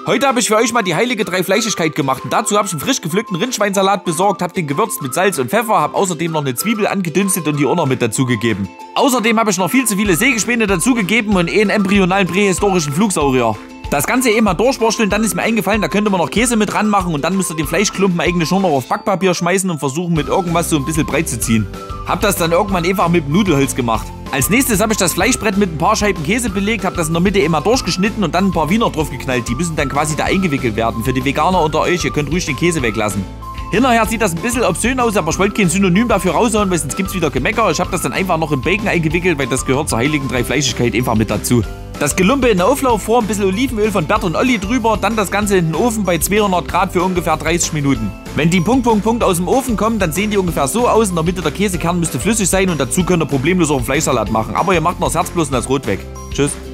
Heute habe ich für euch mal die heilige Dreifleischigkeit gemacht und dazu habe ich einen frisch gepflückten Rindschweinsalat besorgt, habe den gewürzt mit Salz und Pfeffer, habe außerdem noch eine Zwiebel angedünstet und die auch noch mit dazugegeben. Außerdem habe ich noch viel zu viele Sägespäne dazugegeben und einen embryonalen prähistorischen Flugsaurier. Das Ganze eben mal durchwursteln, dann ist mir eingefallen, da könnte man noch Käse mit ranmachen und dann müsst ihr den Fleischklumpen eigentlich nur noch auf Backpapier schmeißen und versuchen mit irgendwas so ein bisschen breit zu ziehen. Hab das dann irgendwann einfach mit dem Nudelholz gemacht. Als nächstes habe ich das Fleischbrett mit ein paar Scheiben Käse belegt, habe das in der Mitte immer durchgeschnitten und dann ein paar Wiener drauf geknallt. Die müssen dann quasi da eingewickelt werden. Für die Veganer unter euch, ihr könnt ruhig den Käse weglassen. Hinterher sieht das ein bisschen obszön aus, aber ich wollte kein Synonym dafür raushauen, weil sonst gibt's wieder Gemecker. Ich habe das dann einfach noch in Bacon eingewickelt, weil das gehört zur heiligen Dreifleischigkeit einfach mit dazu. Das Gelumpe in der Auflaufform, ein bisschen Olivenöl von Bert und Olli drüber, dann das Ganze in den Ofen bei 200 Grad für ungefähr 30 Minuten. Wenn die Punkt aus dem Ofen kommen, dann sehen die ungefähr so aus. In der Mitte der Käsekern müsste flüssig sein und dazu könnt ihr problemlos auch einen Fleischsalat machen. Aber ihr macht noch das Herz bloß und das Rot weg. Tschüss.